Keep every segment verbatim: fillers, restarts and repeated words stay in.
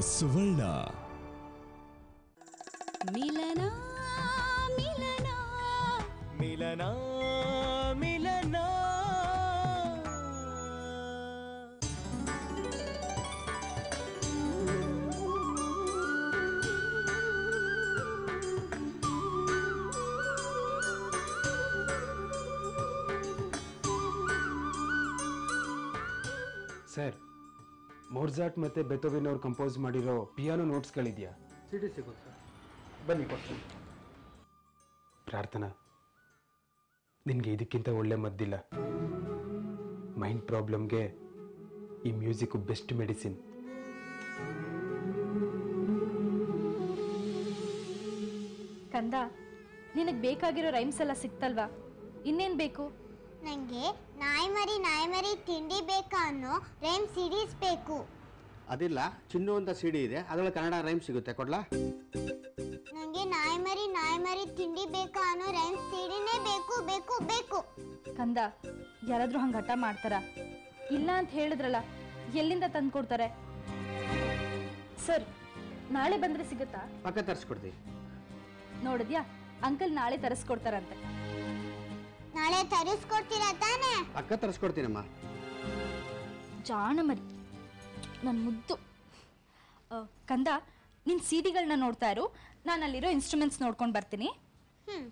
ಸುವರ್ಣ. ಮಿಲನ ಮಿಲನ ಮಿಲನ ಮಿಲನ. ಸರ್, ಮೋರ್ಜಾಟ್ ಮತ್ತೆ ಬೆಥೋವೆನ್ ಅವರು ಕಂಪೋಸ್ ಮಾಡಿರೋ ಪಿಯಾನೋ ನೋಟ್ಸ್ಗಳಿದೆಯಾ? ಸಿಡಿ ಸಿಗುತ್ತೆ, ಬನ್ನಿ ಕೊಡ್ತೀನಿ. ಪ್ರಾರ್ಥನಾ, ನಿನಗೆ ಇದಕ್ಕಿಂತ ಒಳ್ಳೆ ಮದ್ದಿಲ್ಲ. ಮೈಂಡ್ ಪ್ರಾಬ್ಲಮ್ಗೆ ಈ ಮ್ಯೂಸಿಕ್ ಬೆಸ್ಟ್ ಮೆಡಿಸಿನ್. ಕಂದ, ನಿನಗೆ ಬೇಕಾಗಿರೋ ರೈಮ್ಸ್ ಎಲ್ಲ ಸಿಕ್ತಲ್ವಾ? ಇನ್ನೇನು ಬೇಕು? ನನಗೆ ನಾಯಿ ಮರಿ ನಾಯಿ ಮರಿ ತಿಂಡಿ ಬೇಕಾ ಅನ್ನೋ ರೈಮ್ ಸಿರೀಸ್ ಬೇಕು. ಅದಿಲ್ಲ, ಚಿನ್ನು ಅಂತ ಸಿಡಿ ಇದೆ, ಅದರಲ್ಲಿ ಕನ್ನಡ ರೈಮ್ ಸಿಗುತ್ತೆ, ಕೊಡ್ಲಾ? ನನಗೆ ನಾಯಿ ಮರಿ ನಾಯಿ ಮರಿ ತಿಂಡಿ ಬೇಕಾ ಅನ್ನೋ ರೈಮ್ ಸಿಡಿನೇ ಬೇಕು ಬೇಕು ಬೇಕು. ಕಂದ, ಯಾರಾದ್ರೂ ಹಂಗೆ ಹಠ ಮಾಡ್ತಾರ? ಇಲ್ಲ ಅಂತ ಹೇಳಿದ್ರಲ್ಲ, ಎಲ್ಲಿಂದ ತಂದು ಕೊಡ್ತಾರೆ? ಸರ್, ನಾಳೆ ಬಂದ್ರೆ ಸಿಗುತ್ತಾ? ಪಕ್ಕ ತರಿಸ್ಕೊಡ್ತೀವಿ. ನೋಡಿದ್ಯಾ, ಅಂಕಲ್ ನಾಳೆ ತರಿಸ್ಕೊಡ್ತಾರಂತೆ. ನಾಳೆ ತರಿಸ್ಕೊಡ್ತೀರಾ ತಾನೇ? ಪಕ್ಕ ತರಿಸ್ಕೊಡ್ತೀನಮ್ಮ. ಜಾಣ ಮರಿ, ನನ್ನ ಮುದ್ದು ಕಂದ. ನಿನ್ನ ಸಿಡಿಗಳನ್ನ ನೋಡ್ತಾ ಇರು, ನಾನು ಅಲ್ಲಿರೋ ಇನ್ಸ್ಟ್ರೂಮೆಂಟ್ಸ್ ನೋಡ್ಕೊಂಡು ಬರ್ತೀನಿ. ಹ್ಮ್.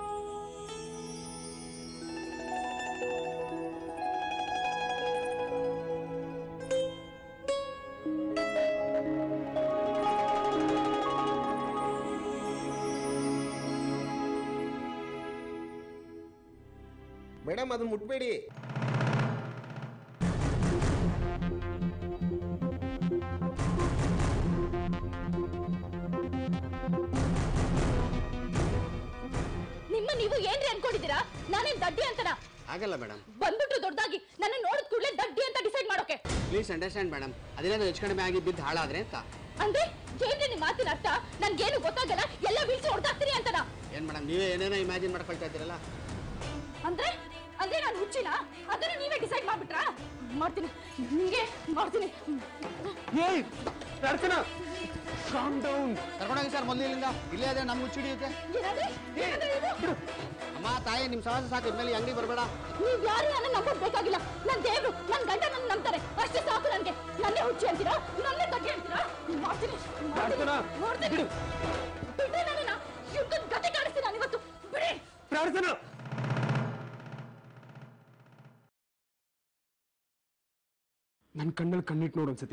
ಮೇಡಮ್, ಅದನ್ನ ಮುಟ್ಬೇಡಿ. ನಿಮ್ಮ ನೀವು ಏನ್ರಿ ಅನ್ಕೊಂಡಿದ್ದೀರಾ? ನಾನೇನ್ ದಡ್ಡಿ ಅಂತನಾ? ಆಗಲ್ಲ ಮೇಡಮ್. ಬಂದ್ಬಿಟ್ಟು ದೊಡ್ಡದಾಗಿ ನನ್ನ ನೋಡಿದ ಕೂಡಲೇ ದಡ್ಡಿ ಅಂತ ಡಿಸೈಡ್ ಮಾಡೋಕೆ. ಪ್ಲೀಸ್ ಅಂಡರ್ಸ್ಟ್ಯಾಂಡ್ ಮೇಡಮ್, ಅದೇನಾದ್ರು ಹೆಚ್ಚು ಕಡಿಮೆ ಆಗಿ ಬಿದ್ದು ಹಾಳಾದ್ರೆ ಅಂತ. ಅಂದ್ರೆ ಏನ್ರಿ ನಿಮ್ಮ ಮಾತಿನ ಅರ್ಥ? ನನ್ಗೇನು ಗೊತ್ತಾಗಲ್ಲ, ಎಲ್ಲ ಬೀಳ್ಸಿ ಹೊಡ್ದಾಕ್ತೀನಿ ಅಂತನಾ? ಏನ್ ಮೇಡಮ್, ನೀವೇ ಏನೇನೋ ಇಮ್ಯಾಜಿನ್ ಮಾಡ್ಕೊಳ್ತಾ ಇದ್ದೀರಲ್ಲ. ಅಂದ್ರೆ ಅಂದ್ರೆ ನಾನು ಹುಚ್ಚಿನ? ಅದನ್ನ ನೀವೇ ಡಿಸೈಡ್ ಮಾಡ್ಬಿಟ್ರಾ? ಮಾಡ್ತೀನಿ, ನಿಮಗೆ ಮಾಡ್ತೀನಿ. ಕರ್ಕೊಂಡೋಗಿ ಸರ್ ಮೊದಲು ಇಲ್ಲಿಂದ. ಇಲ್ಲೇ ಅದೇ ನಮ್ಗೆ ಹುಚ್ಚು ಹಿಡಿಯುತ್ತೆ. ಅಮ್ಮ ತಾಯಿ, ನಿಮ್ ಸವಾಸ ಸಾಕು, ಇದ್ಮೇಲೆ ಅಂಗಡಿ ಬರಬೇಡ. ನೀವ್ ಯಾರು ನನ್ನ ನಂಬೋದ್ ಬೇಕಾಗಿಲ್ಲ. ನನ್ ದೇವ್ರು, ನನ್ ಗಂಡ ನನ್ನ ನಂಬ್ತಾರೆ, ಅಷ್ಟೇ ಸಾಕು ನನ್ಗೆ. ನನ್ನೇ ಹುಚ್ಚಿ ಅಂತೀರಾ? ನನ್ನೇ ತಗ್ಗಿ ಅಂತೀರಾ? ಮಾಡ್ತೀನಿ, ಮಾಡ್ತೀನಿ. ಬಿಡ್ರಿ ನನ್ನ, ಯುದ್ಧದ ಗತಿ ಕಾಣಿಸ್ತೀನಿ ನಾನು ಇವತ್ತು. ಬಿಡಿ. ಪ್ರಾರ್ಥನಾ, ನನ್ನ ಕಣ್ಣಲ್ಲಿ ಕಣ್ಣಿಟ್ಟು ನೋಡು ಒಂದ್ಸತಿ.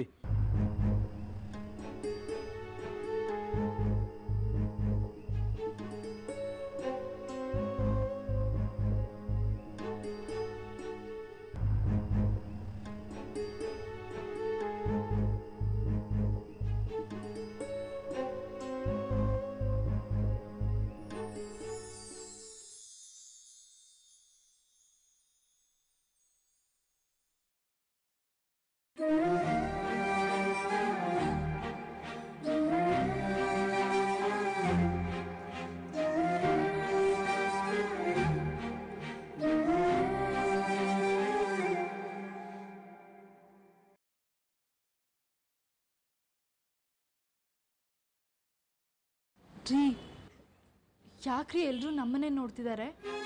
ರೀ, ಯಾಕ್ರಿ ಎಲ್ರೂ ನಮ್ಮನ್ನೇ ನೋಡ್ತಿದ್ದಾರೆ?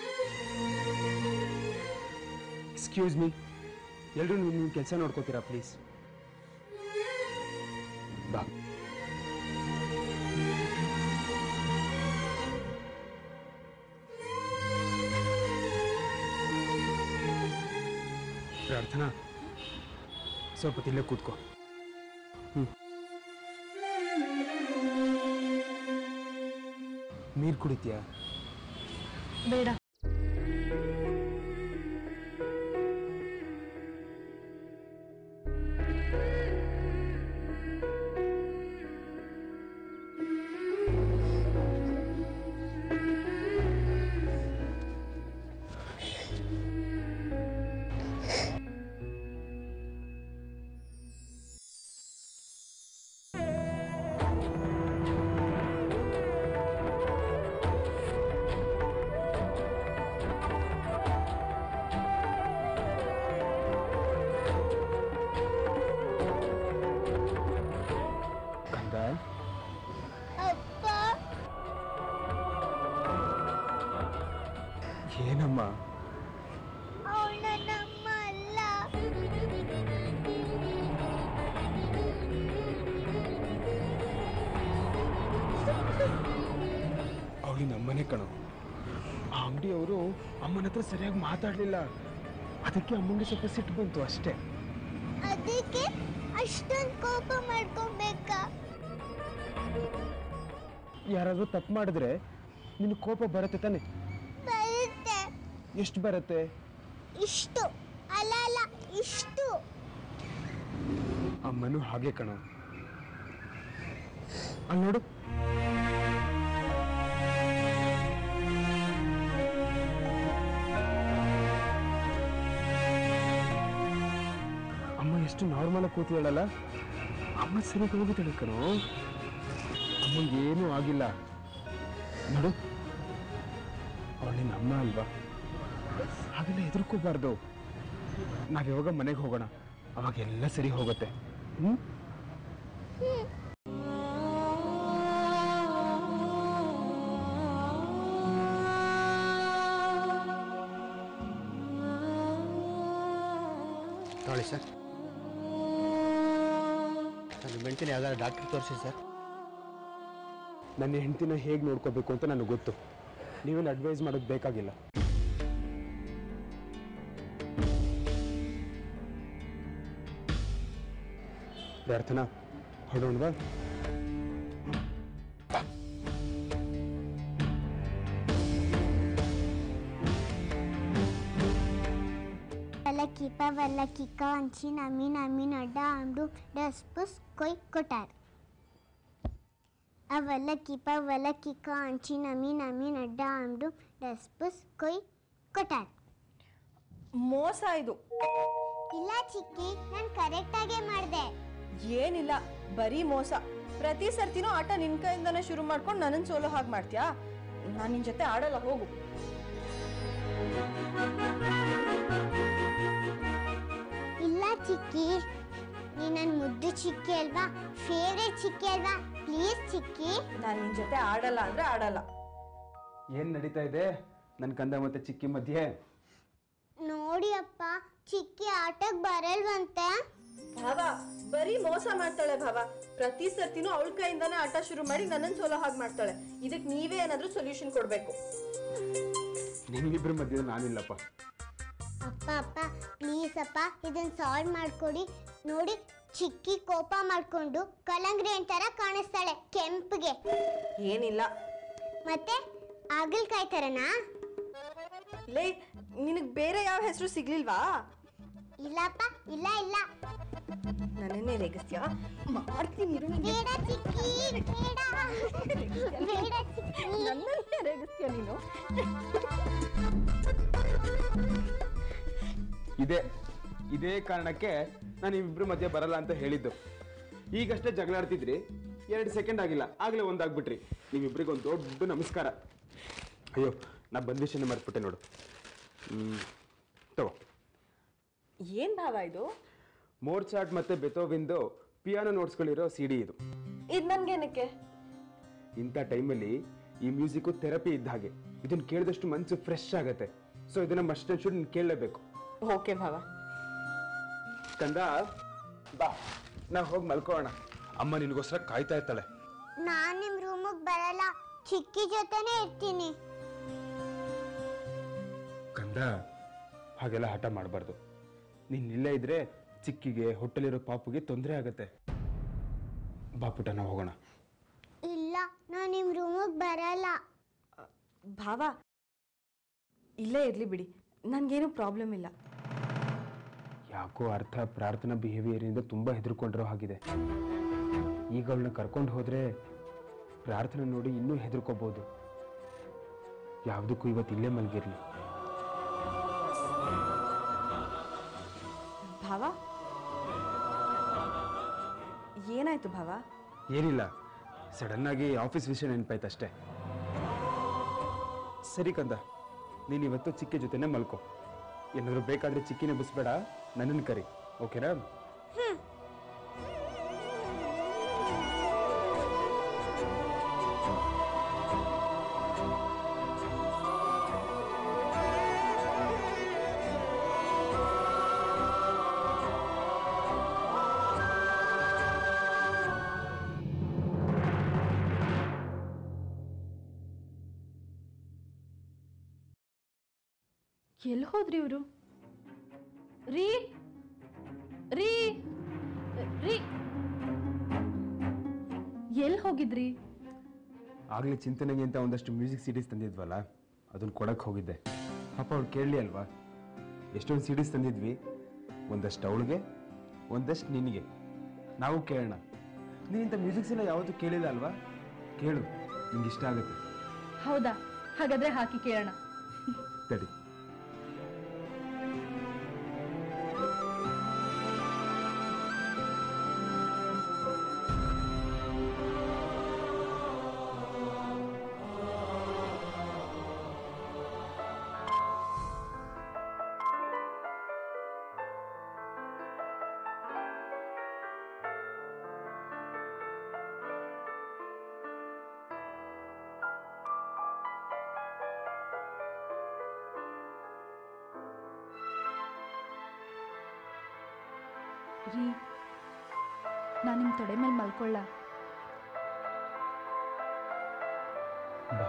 ಎಕ್ಸ್ಕ್ಯೂಸ್ ಮೀ, ಎಲ್ಲರೂ ನಿಮ್ಮ ಕೆಲಸ ನೋಡ್ಕೋತೀರಾ ಪ್ಲೀಸ್? ಬಾ. ಪ್ರಾರ್ಥನಾ, ಸ್ವಲ್ಪ ತಿಲ್ಲೇ ಕೂತ್ಕೋ. ಹ್ಮ್. ನೀರು ಕುಡಿತೀಯಾ? ಬೇಡ. ಏನಮ್ಮ? ಅವಳು ನನ್ನ ಅಮ್ಮ ಅಲ್ಲ. ಅವಳಿ ನಮ್ಮನೆ ಕಣೋ. ಆ ಅಂಗಡಿಯವರು ಅಮ್ಮನ ಹತ್ರ ಸರಿಯಾಗಿ ಮಾತಾಡ್ಲಿಲ್ಲ, ಅದಕ್ಕೆ ಅಮ್ಮಂಗೆ ಸ್ವಲ್ಪ ಸಿಟ್ಟು ಬಂತು ಅಷ್ಟೇ. ಅದಕ್ಕೆ ಅಷ್ಟೊಂದು ಕೋಪ ಮಾಡ್ಕೊಬೇಕಾ? ಯಾರಾದ್ರೂ ತಪ್ಪು ಮಾಡಿದ್ರೆ ನಿನ್ ಕೋಪ ಬರುತ್ತೆ ತಾನೆ? ಬರುತ್ತೆ. ಎಷ್ಟು ಬರುತ್ತೆ? ಇಷ್ಟು ಅಲ್ಲ ಅಲ್ಲ ಇಷ್ಟು. ಅಮ್ಮನೂ ಹಾಗೆ ಕಣೋ. ಅಲ್ಲಿ ನೋಡು, ಅಮ್ಮ ಎಷ್ಟು ನಾರ್ಮಲ್ ಆಗಿ ಕೂತಿದ್ದಾಳಲ್ಲ. ಅಮ್ಮ ಸರಿಯಾಗಿ ಹೋಗುತ್ತಾಳೆ ಕಣೋ. ಅಮ್ಮಂಗೆ ಏನೂ ಆಗಿಲ್ಲ ನೋಡು. ಅವಳು ನಿನ್ನ ಅಮ್ಮ ಅಲ್ವಾ, ಹಾಗೆಲ್ಲ ಹೆದರ್ಕೋಬಾರ್ದು. ನಾವ್ ಯಾವಾಗ ಮನೆಗೆ ಹೋಗೋಣ, ಅವಾಗ ಎಲ್ಲ ಸರಿ ಹೋಗುತ್ತೆ. ಹ್ಮ್ ನೋಡಿ ಸರ್, ನನ್ನ ಮೆಂಟಿನ ಯಾವ್ದಾದ್ರು ಡಾಕ್ಟರ್ ತೋರಿಸಿ ಸರ್. ನನ್ನ ಹೆಂಡತಿನ ಹೇಗೆ ನೋಡ್ಕೋಬೇಕು ಅಂತ ನನಗೆ ಗೊತ್ತು. ನೀವೇನು ಅಡ್ವೈಸ್ ಮಾಡೋದು ಬೇಕಾಗಿಲ್ಲ. ಪ್ರಾರ್ಥನಾ, ಹೊಡೋಣವಾ? ವಲ್ಲಕಿಪ ವಲ್ಲಕಿಕ ಅಂಚಿ ನಮಿ ನಮಿ ನಡ್ಡ ಅಂಡು ಡಸ್ಪುಸ್ ಕೊಯ್ ಕೊಟ್ಟಾರ್. ಅವಲ್ಲಕಿಪ ವಲ್ಲಕಿಕ ಅಂಚಿ ನಮಿ ನಮಿ ನಡ್ಡ ಅಂಡು ಡಸ್ಪುಸ್ ಕೊಯ್ ಕೊಟ್ಟಾರ್. ಮೋಸ ಇದು. ಇಲ್ಲ ಚಿಕ್ಕಿ, ನಾನು ಕರೆಕ್ಟಾಗೇ ಮಾಡಿದೆ. ಏನಿಲ್ಲ, ಬರೀ ಮೋಸ. ಪ್ರತಿ ಸರ್ತಿನೂ ಆಟ ನಿನ್ ಕೈಯಿಂದಾನೆ ಶುರು ಮಾಡ್ಕೊಂಡು ನನ್ನನ್ನು ಸೋಲೋ ಹಾಗೆ ಮಾಡ್ತೀಯಾ? ನಾನು ನಿನ್ ಜೊತೆ ಆಡಲ್ಲ, ಹೋಗು. ಇಲ್ಲ ಚಿಕ್ಕಿ, ನೀ ನನ್ನ ಮುದ್ದು ಚಿಕ್ಕಿ ಅಲ್ವಾ, ಫೇವ್ರೇಟ್ ಚಿಕ್ಕಿ ಅಲ್ವಾ, ಪ್ಲೀಸ್ ಚಿಕ್ಕಿ. ನಾನು ನಿನ್ ಜೊತೆ ಆಡಲ್ಲ ಅಂದ್ರೆ ಆಡಲ್ಲ. ಏನ್ ನಡೀತಾ ಇದೆ ನನ್ನ ಕಂದ ಮತ್ತೆ ಚಿಕ್ಕಿ ಮಧ್ಯೆ? ನೋಡಿ ಅಪ್ಪ, ಚಿಕ್ಕಿ ಆಟಕ್ಕೆ ಬರಲ್ವಂತೆ. ಭಾವ ಬರೀ ಮೋಸ ಮಾಡ್ತಾಳೆ ಭಾವ. ಪ್ರತಿ ಸರ್ತಿನೂ ಅವಳ ಕೈಯಿಂದಾನೆ ಆಟ ಶುರು ಮಾಡಿ ನನ್ನನ್ನು ಸೋಲೋ ಹಾಗೆ ಮಾಡ್ತಾಳೆ. ಇದಕ್ಕೆ ನೀವೇ ಏನಾದ್ರೂ ಸೊಲ್ಯೂಷನ್ ಕೊಡ್ಬೇಕು. ನಿಮ್ಮಿಬ್ರ ಮಧ್ಯೆ ನಾನಿಲ್ಲಪ್ಪ. ಅಪ್ಪ ಅಪ್ಪ ಪ್ಲೀಸ್ ಅಪ್ಪ, ಇದನ್ನ ಸಾಲ್ವ್ ಮಾಡ್ಕೊಡಿ. ನೋಡಿ, ಚಿಕ್ಕಿ ಕೋಪ ಮಾಡ್ಕೊಂಡು ಕಲ್ಲಂಗಡಿ ಅಂತರ ಕಾಣಿಸ್ತಾಳೆ ಕೆಂಪಿಗೆ. ಏನಿಲ್ಲ. ಮತ್ತೆ ಆಗಲ್ಕಾಯಿ ತರನಾ? ಲೇ, ನಿನಗ್ ಬೇರೆ ಯಾವ ಹೆಸರು ಸಿಗ್ಲಿಲ್ವಾ? ಇಲ್ಲಪ್ಪ, ಇಲ್ಲ ಇಲ್ಲ. ನನ್ನೇ ರೇಗಿಸ್ತೀಯಾ? ಮಾಡ್ತೀನಿ ಇರು. ಬೇಡ ಚಿಕ್ಕಿ, ಬೇಡ ಬೇಡ ಚಿಕ್ಕಿ. ನನ್ನನ್ನೇ ರೇಗಿಸ್ತೀಯ ನೀನು? ಇದೇ ಇದೇ ಕಾರಣಕ್ಕೆ ನಾನು ನಿಮ್ಮಿಬ್ರ ಮಧ್ಯೆ ಬರಲ್ಲ ಅಂತ ಹೇಳಿದ್ದು. ಈಗಷ್ಟೇ ಜಗಳ ಆಡ್ತಿದ್ರಿ, ಎರಡು ಸೆಕೆಂಡ್ ಆಗಿಲ್ಲ ಆಗ್ಲೇ ಒಂದಾಗ್ಬಿಟ್ರಿ. ನಿಮ್ಮಿಬ್ರಿಗೆ ಒಂದು ದೊಡ್ಡ ನಮಸ್ಕಾರ. ಅಯ್ಯೋ, ನಾ ಬಂದ ವಿಷಯನ ಮರ್ತ್ಬಿಟ್ಟೆ ನೋಡು. ಹ್ಮ್ ತಗೋ. ಏನ್ ಭಾವ ಇದು? ಮೋರ್ಚಾಟ್ ಮತ್ತೆ ಬೆಥೋವಿನ್ದು ಪಿಯಾನೋ ನೋಟ್ಸ್ಗಳಿರೋ ಸಿ ಡಿ ಇದು. ಇದು ನನ್ಗೇನಕ್ಕೆ? ಇಂಥ ಟೈಮಲ್ಲಿ ಈ ಮ್ಯೂಸಿಕ್ಕು ಥೆರಪಿ ಇದ್ದ ಹಾಗೆ. ಇದನ್ನ ಕೇಳಿದಷ್ಟು ಮನಸ್ಸು ಫ್ರೆಶ್ ಆಗತ್ತೆ. ಸೊ ಇದನ್ನ ಮಸ್ಟ್ ಅಂಡ್ ಶುಡ್ ನೀನು ಕೇಳಲೇಬೇಕು. ಓಕೆ ಭಾವ. ಕಂದ ಬಾ, ನಾವು ಹೋಗಿ ಮಲ್ಕೋಣ. ಅಮ್ಮ ನಿನಗೋಸ್ಕರ ಕಾಯ್ತಾ ಇರ್ತಾಳೆ. ನಾನ್ ನಿಮ್ ರೂಮಿಗೆ ಬರಲ್ಲ, ಚಿಕ್ಕಿ ಜೊತೆನೇ ಇರ್ತೀನಿ. ಕಂದ, ಹಾಗೆಲ್ಲ ಹಠ ಮಾಡಬಾರ್ದು. ನೀನ್ ಇಲ್ಲೇ ಇದ್ರೆ ಚಿಕ್ಕಿಗೆ ಹೊಟ್ಟೆಲಿರೋ ಪಾಪುಗೆ ತೊಂದರೆ ಆಗತ್ತೆ. ಬಾಪುಟ ನಾವು ಹೋಗೋಣ. ಇಲ್ಲ, ನಾನ್ ನಿಮ್ ರೂಮಿಗೆ ಬರಲ್ಲ. ಭಾವ ಇಲ್ಲೇ ಇರ್ಲಿ ಬಿಡಿ, ನನ್ಗೇನು ಪ್ರಾಬ್ಲಮ್ ಇಲ್ಲ. ಯಾಕೋ ಅರ್ಥ ಪ್ರಾರ್ಥನಾ ಬಿಹೇವಿಯರಿಂದ ತುಂಬಾ ಹೆದರ್ಕೊಂಡಿರೋ ಹಾಗಿದೆ. ಈಗ ಅವಳನ್ನ ಕರ್ಕೊಂಡು ಹೋದ್ರೆ ಪ್ರಾರ್ಥನೆ ನೋಡಿ ಇನ್ನೂ ಹೆದರ್ಕೋಬಹುದು. ಯಾವುದಕ್ಕೂ ಇವತ್ತು ಇಲ್ಲೇ ಮಲ್ಗಿರ್ಲಿ. ಭಾವ ಏನಾಯ್ತು ಭಾವ? ಏನಿಲ್ಲ, ಸಡನ್ ಆಗಿ ಆಫೀಸ್ ವಿಷಯ ನೆನಪಾಯ್ತಷ್ಟೇ. ಸರಿ ಕಂದ, ನೀನು ಇವತ್ತು ಚಿಕ್ಕಿ ಜೊತೆನೆ ಮಲ್ಕೋ. ಏನಾದರೂ ಬೇಕಾದ್ರೆ ಚಿಕ್ಕಿನೇ ಬಿಸ್ಬೇಡ, ನನ್ನನ್ನು ಕರಿ. ಓಕೆನಾ? ಎಲ್ಲಿ ಹೋದ್ರಿ ಇವರು? ರೀ ರೀ ರೀ ಎಲ್ಲಿ ಹೋಗಿದ್ರಿ? ಆಗ್ಲೇ ಚಿಂತನೆಗೆ ಅಂತ ಒಂದಷ್ಟು ಮ್ಯೂಸಿಕ್ ಸಿಡೀಸ್ ತಂದಿದ್ವಲ್ಲ, ಅದನ್ನ ಕೊಡಕ್ಕೆ ಹೋಗಿದ್ದೆ. ಪಾಪ ಅವ್ಳು ಕೇಳಲಿ ಅಲ್ವಾ? ಎಷ್ಟೊಂದು ಸಿಡೀಸ್ ತಂದಿದ್ವಿ, ಒಂದಷ್ಟು ಅವಳಿಗೆ, ಒಂದಷ್ಟು ನಿನಗೆ. ನಾವು ಕೇಳೋಣ. ನೀನಿಂಥ ಮ್ಯೂಸಿಕ್ಸ್ ಎಲ್ಲ ಯಾವತ್ತೂ ಕೇಳಿಲ್ಲ ಅಲ್ವಾ? ಕೇಳು, ನಿಂಗೆ ಇಷ್ಟ ಆಗುತ್ತೆ. ಹೌದಾ? ಹಾಗಾದ್ರೆ ಹಾಕಿ ಕೇಳೋಣ. ತಡಿ. ರೀ, ನಾನು ನಿಮ್ಮ ತೊಡೆ ಮೇಲೆ ಮಲ್ಕೊಳ್ಳ? ಬಾ.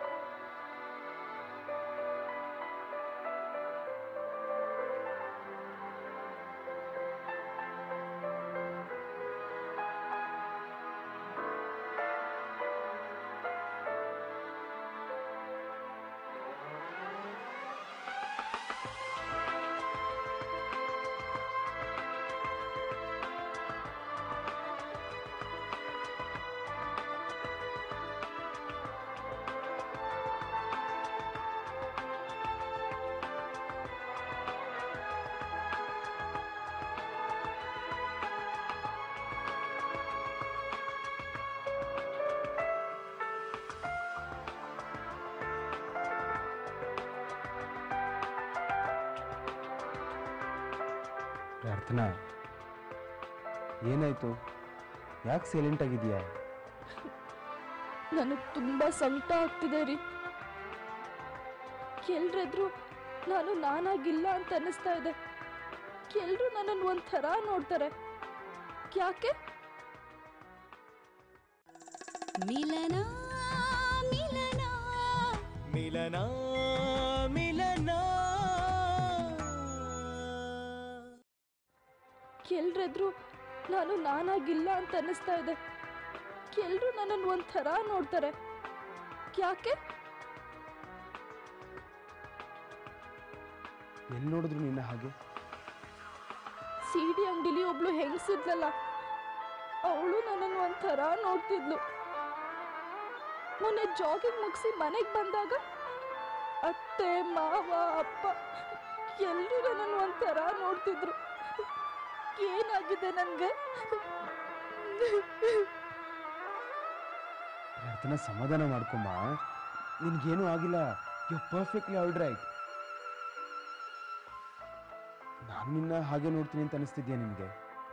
ಪ್ರಾರ್ಥನಾ, ಏನಾಯ್ತು? ಯಾಕೆ ಸೈಲೆಂಟ್ ಆಗಿದೆಯಾ? ನನಗೆ ತುಂಬಾ ಸಂಕಟ ಆಗ್ತಿದೆ ರೀ. ಎಲ್ರೆದ್ರು ನಾನು ನಾನಾಗಿಲ್ಲ ಅಂತ ಅನ್ನಿಸ್ತಾ ಇದೆ. ಎಲ್ರು ನನ್ನನ್ನು ಒಂಥರ ನೋಡ್ತಾರೆ. ಯಾಕೆ? ಮಿಲನ ಮಿಲನ ಮಿಲನ ಮಿಲನ ಎಲ್ರೆದ್ರು ನಾನು ನಾನಾಗಿಲ್ಲ ಅಂತ ಅನ್ನಿಸ್ತಾ ಇದೆ. ಎಲ್ರು ನನ್ನನ್ನು ಒಂಥರ ನೋಡ್ತಾರೆ. ಯಾಕೆ? ಎಲ್ಲಿ ನೋಡಿದ್ರು ನಿನ್ನ ಹಾಗೆ? ಸಿಡಿ ಅಂಗಡಿಲಿ ಒಬ್ಳು ಹೆಂಗಸಿದ್ಲಲ್ಲ, ಅವಳು ನನ್ನನ್ನು ಒಂಥರ ನೋಡ್ತಿದ್ಲು. ಮೊನ್ನೆ ಜಾಗಿಂಗ್ ಮುಗಿಸಿ ಮನೆಗೆ ಬಂದಾಗ ಅತ್ತೆ, ಮಾವ, ಅಪ್ಪ ಎಲ್ಲರೂ ನನ್ನನ್ನು ಒಂಥರ ನೋಡ್ತಿದ್ರು. ಏನಾಗಿದೆ ನನ್ಗೆ? ಪ್ರಾರ್ಥನಾ, ಸಮಾಧಾನ ಮಾಡ್ಕೊಮ್ಮ. ನಿನ್ಗೇನು ಆಗಿಲ್ಲ. You perfectly all right. ನಾನು ನಿನ್ನ ಹಾಗೆ ನೋಡ್ತೀನಿ ಅಂತ ಅನಿಸ್ತಿದ್ಯಾ ನಿಮ್ಗೆ?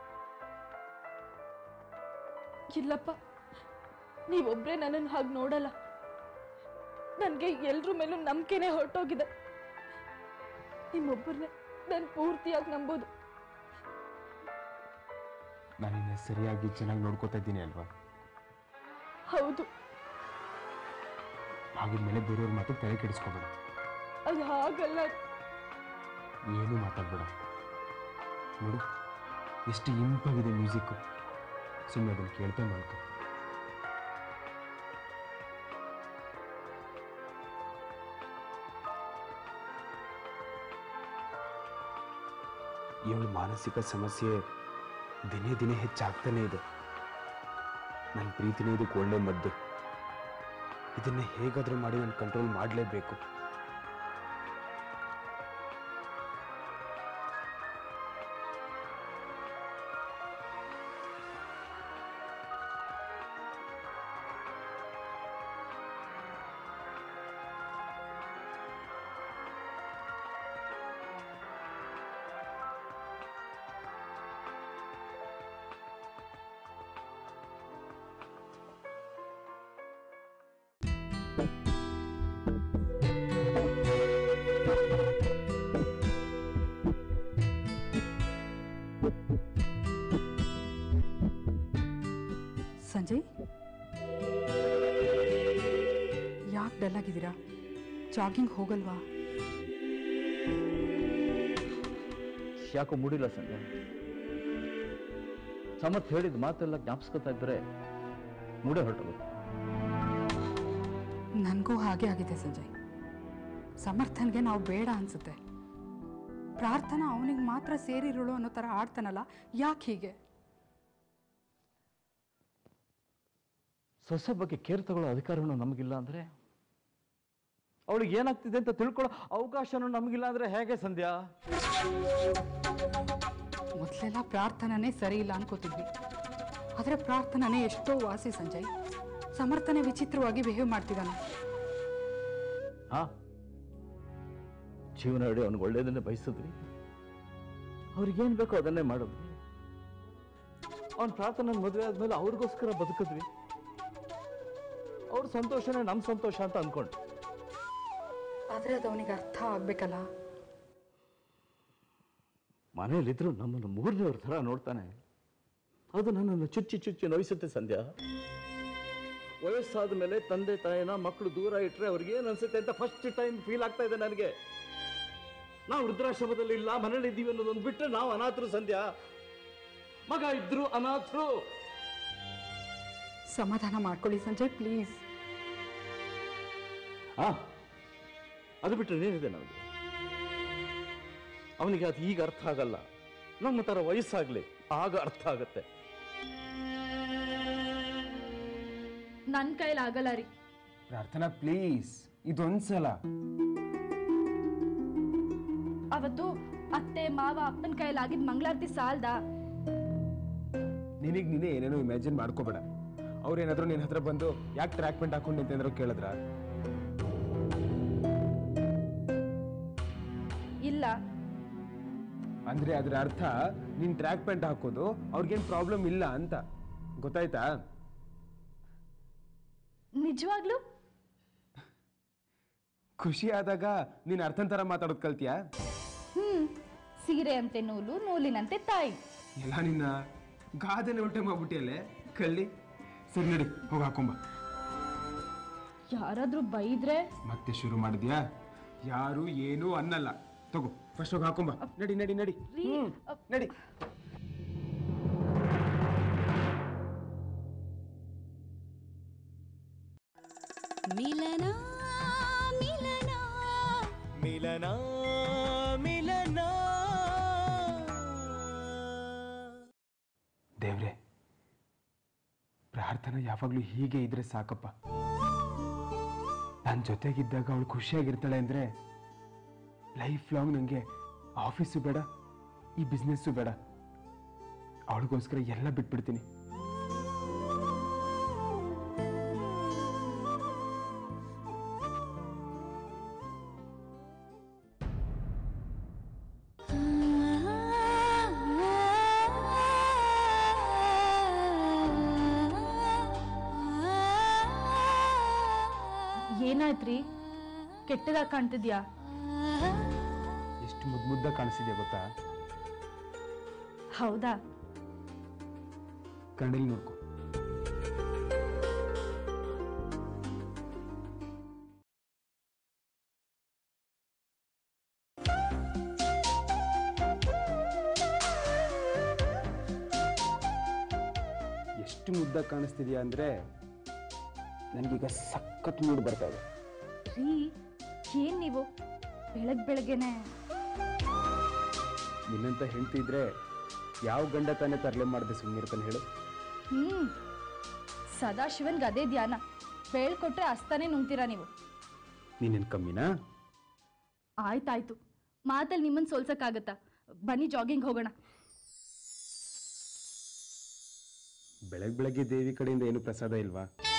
ಇಲ್ಲಪ್ಪ, ನೀವೊಬ್ರೆ ನನ್ನನ್ನು ಹಾಗೆ ನೋಡಲ್ಲ. ನನಗೆ ಎಲ್ರ ಮೇಲೂ ನಂಬಿಕೆನೆ ಹೊರಟೋಗಿದೆ. ನಿಮ್ಮೊಬ್ಬರನ್ನೇ ನಾನು ಪೂರ್ತಿಯಾಗಿ ನಂಬೋದು. ನಾನು ನಿನ್ನ ಸರಿಯಾಗಿ ಚೆನ್ನಾಗಿ ನೋಡ್ಕೋತಾ ಇದ್ದೀನಿ ಅಲ್ವಾ? ಹೌದು. ಹಾಗಿದ್ಮೇಲೆ ಬೇರೆಯವ್ರ ಮಾತು ತಲೆ ಕೆಡಿಸ್ಕೋಬೇಡ. ಅದು ಹಾಗಲ್ಲ. ಏನು ಮಾತಾಡ್ಬೇಡ. ನೋಡು, ಎಷ್ಟು ಇಂಪಾಗಿದೆ ಮ್ಯೂಸಿಕ್ಕು. ಸುಮ್ಮನೆ ಅದನ್ನು ಕೇಳ್ತಾ ಮಾಡ್ಕೊ. ಇವಳು ಮಾನಸಿಕ ಸಮಸ್ಯೆ ದಿನೇ ದಿನೇ ಹೆಚ್ಚಾಗ್ತಾನೆ ಇದೆ. ನನ್ನ ಪ್ರೀತಿನೇ ಇದಕ್ಕೆ ಒಳ್ಳೆ ಮದ್ದು. ಇದನ್ನ ಹೇಗಾದ್ರೂ ಮಾಡಿ ನಾನು ಕಂಟ್ರೋಲ್ ಮಾಡಲೇಬೇಕು. ಸಂಜಯ್, ಯಾಕೆ ಡಲ್ ಆಗಿದ್ದೀರಾ? ಜಾಗಿಂಗ್ ಹೋಗಲ್ವಾ? ಯಾಕೋ ಮೂಡಿಲ್ಲ ಸಂಜೆ. ಸಮರ್ಥ್ ಹೇಳಿದ ಮಾತೆಲ್ಲ ಜ್ಞಾಪಿಸ್ಕೊತಾ ಇದ್ರೆ ಮೂಡೆ ಹೊರಟೋಗುತ್ತೆ. ನನಗೂ ಹಾಗೆ ಆಗಿದೆ ಸಂಜಯ್. ಸಮರ್ಥನ್ಗೆ ನಾವು ಬೇಡ ಅನ್ಸುತ್ತೆ. ಪ್ರಾರ್ಥನಾ ಅವನಿಗೆ ಮಾತ್ರ ಸೇರಿರುಳು ಅನ್ನೋ ಥರ ಆಡ್ತಾನಲ್ಲ, ಯಾಕೆ ಹೀಗೆ? ಸೊಸೆ ಬಗ್ಗೆ ಕೇರ್ ತಗೊಳ್ಳೋ ಅಧಿಕಾರನೂ ನಮಗಿಲ್ಲ ಅಂದ್ರೆ, ಅವಳಿಗೆ ಏನಾಗ್ತಿದೆ ಅಂತ ತಿಳ್ಕೊಳ್ಳೋ ಅವಕಾಶನೂ ನಮಗಿಲ್ಲ ಅಂದ್ರೆ ಹೇಗೆ ಸಂಧ್ಯಾ? ಮೊದಲೆಲ್ಲ ಪ್ರಾರ್ಥನಾನೇ ಸರಿ ಇಲ್ಲ ಅನ್ಕೋತಿದ್ವಿ, ಆದರೆ ಪ್ರಾರ್ಥನಾನೇ ಎಷ್ಟೋ ವಾಸಿ ಸಂಜಯ್. ಸಮರ್ಥನೆ ವಿಚಿತ್ರವಾಗಿ ಬಿಹೇವ್ ಮಾಡ್ತಿದ್ದಾನೆ. ಹಾ, ಜೀವನ ಹೇಳಿ ಅವ್ನಿಗೆ ಒಳ್ಳೇದನ್ನೇ ಬಯಸಿದ್ವಿ, ಅವ್ರಿಗೇನು ಬೇಕೋ ಅದನ್ನೇ ಮಾಡಿದ್ವಿ. ಅವನ ಪ್ರಾರ್ಥನೆ ಮದುವೆ ಆದ್ಮೇಲೆ ಅವ್ರಿಗೋಸ್ಕರ ಬದುಕಿದ್ವಿ. ಅವ್ರ ಸಂತೋಷನೇ ನಮ್ಮ ಸಂತೋಷ ಅಂತ ಅನ್ಕೊಂಡು. ಆದರೆ ಅದು ಅವನಿಗೆ ಅರ್ಥ ಆಗ್ಬೇಕಲ್ಲ. ಮನೇಲಿದ್ರು ನಮ್ಮನ್ನು ಮೂರನೇವ್ರ ಥರ ನೋಡ್ತಾನೆ. ಅದು ನನ್ನನ್ನು ಚುಚ್ಚಿ ಚುಚ್ಚಿ ನೋಯಿಸುತ್ತೆ ಸಂಧ್ಯಾ. ವಯಸ್ಸಾದ ಮೇಲೆ ತಂದೆ ತಾಯಿನ ಮಕ್ಕಳು ದೂರ ಇಟ್ಟರೆ ಅವ್ರಿಗೆ ಏನು ಅನ್ಸುತ್ತೆ ಅಂತ ಫಸ್ಟ್ ಟೈಮ್ ಫೀಲ್ ಆಗ್ತಾ ಇದೆ ನನಗೆ. ನಾವು ವೃದ್ಧಾಶ್ರಮದಲ್ಲಿ ಇಲ್ಲ, ಮನೇಲಿ ಇದ್ದೀವಿ ಅನ್ನೋದೊಂದು ಬಿಟ್ಟರೆ ನಾವು ಅನಾಥರು ಸಂಧ್ಯಾ. ಮಗ ಇದ್ರು ಅನಾಥರು. ಸಮಾಧಾನ ಮಾಡ್ಕೊಳ್ಳಿ ಸಂಜಯ್, ಪ್ಲೀಸ್. ಹಾ, ಅದು ಬಿಟ್ಟರೆ ಏನಿದೆ ನಮಗೆ? ಅವನಿಗೆ ಅದು ಈಗ ಅರ್ಥ ಆಗಲ್ಲ, ನಮ್ಮ ತರ ವಯಸ್ಸಾಗ್ಲಿ ಆಗ ಅರ್ಥ ಆಗತ್ತೆ. ನನ್ನ ಕೈಲಿ ಆಗಲ್ಲ ರೀ. ಪ್ರಾರ್ಥನಾ ಪ್ಲೀಸ್, ಇದೊಂದ್ಸಲ. ಅವತ್ತು ಅತ್ತೆ ಮಾವ ಅಪ್ಪನ ಕೈಲಿ ಆಗಿದ್ ಮಂಗಳಾರತಿ ಸಾಲ್ದ? ನಿನಗೆ ನೀನೇ ಏನೇನೋ ಇಮ್ಯಾಜಿನ್ ಮಾಡ್ಕೋಬೇಡ. ಅವ್ರೇನಾದ್ರು ನಿನ್ನ ಹತ್ರ ಬಂದು ಯಾಕೆ ಟ್ರ್ಯಾಕ್ಮೆಂಟ್ ಹಾಕೊಂಡು ನಿಂತಂದ್ರು ಕೇಳಿದ್ರ? ಇಲ್ಲ. ಅಂದ್ರೆ ಅದ್ರ ಅರ್ಥ ನೀನ್ ಟ್ರ್ಯಾಕ್ ಪ್ಯಾಂಟ್ ಹಾಕೋದು ಅವ್ರಿಗೇನ್ ಪ್ರಾಬ್ಲಮ್ ಇಲ್ಲ ಅಂತ, ಗೊತ್ತಾಯ್ತಾ? ನಿಜವಾಗ್ಲು ಖುಷಿ ಆದಾಗ ನೀನ್ ಅರ್ಥನ್ ತರ ಮಾತಾಡೋದ್ ಕಲ್ತಿಯಾ? ಹ್ಮ್, ಸೀರೆ ಅಂತೆ ನೂಲು, ನೂಲಿನಂತೆ ತಾಯಿ. ಎಲ್ಲ ನಿನ್ನ ಗಾದೆನೆ ಉಲ್ಟೆ ಮಾಡ್ಬಿಟ್ಟಿಯಲ್ಲೇ ಕಳ್ಳಿ. ಸರಿ ನಡಿ, ಹೋಗಿ ಹಾಕೊಂಬ. ಯಾರಾದ್ರೂ ಬೈದ್ರೆ ಮತ್ತೆ ಶುರು ಮಾಡಿದ್ಯಾ? ಯಾರು ಏನೂ ಅನ್ನಲ್ಲ. ತಗೋ, ಫಸ್ಟ್ ಹೋಗಿ ಹಾಕೊಂಬ. ನಡಿ ನಡಿ ನಡಿ ಹ್ಮ್, ನಡಿ. ಮಿಲನ ಮಿಲನ ಮಿಲನ ಮಿಲನ. ದೇವ್ರೆ, ಪ್ರಾರ್ಥನಾ ಯಾವಾಗ್ಲೂ ಹೀಗೆ ಇದ್ರೆ ಸಾಕಪ್ಪ. ನನ್ನ ಜೊತೆಗಿದ್ದಾಗ ಅವಳು ಖುಷಿಯಾಗಿರ್ತಾಳೆ ಅಂದ್ರೆ ಲೈಫ್ ಲಾಂಗ್ ನನಗೆ ಆಫೀಸು ಬೇಡ, ಈ ಬಿಸ್ನೆಸ್ಸು ಬೇಡ. ಅವಳಿಗೋಸ್ಕರ ಎಲ್ಲ ಬಿಟ್ಬಿಡ್ತೀನಿ. ಏನಾಯ್ತ್ರಿ? ಕೆಟ್ಟದಾಗ ಕಾಣ್ತಿದ್ಯಾ? ಎಷ್ಟು ಮುದ್ದು ಮುದ್ದ ಕಾಣಿಸ್ತಿದ್ಯಾ ಗೊತ್ತಾ? ಹೌದಾ? ಕಣ್ಣಲ್ಲಿ ನೋಡ್ಕೊ. ಎಷ್ಟು ಮುದ್ದ ಕಾಣಿಸ್ತಿದ್ಯಾ ಅಂದ್ರೆ ನನಗೀಗ ಸಖತ್ ಮೂಡ್ ಬರ್ತಾ ಇದೆ. ರೀ, ಏನ್ ನೀವು ಬೆಳಗ್ ಬೆಳಗ್ಗೆನೆ? ನಿನ್ನಂತ ಹೇಳ್ತಿದ್ರೆ ಯಾವ ಗಂಡ ತಾನೇ ತರಲೆ ಮಾಡದೆ ಸುಮ್ಮನಿರ್ತಾನೆ ಹೇಳು? ಹ್ಮ್, ಸದಾಶಿವನ್ಗೆ ಅದೇ ಧ್ಯಾನ. ಹೇಳ್ಕೊಟ್ರೆ ಅಸ್ತಾನೆ ನುಂಗ್ತೀರಾ ನೀವು. ನೀನೇನು ಕಮ್ಮಿನಾ? ಆಯ್ತಾಯ್ತು, ಮಾತಲ್ಲಿ ನಿಮ್ಮನ್ನ ಸೋಲ್ಸಕ್ಕಾಗತ್ತಾ? ಬನ್ನಿ ಜಾಗಿಂಗ್ ಹೋಗೋಣ. ಬೆಳಗ್ಗೆ ಬೆಳಗ್ಗೆ ದೇವಿ ಕಡೆಯಿಂದ ಏನು ಪ್ರಸಾದ ಇಲ್ವಾ?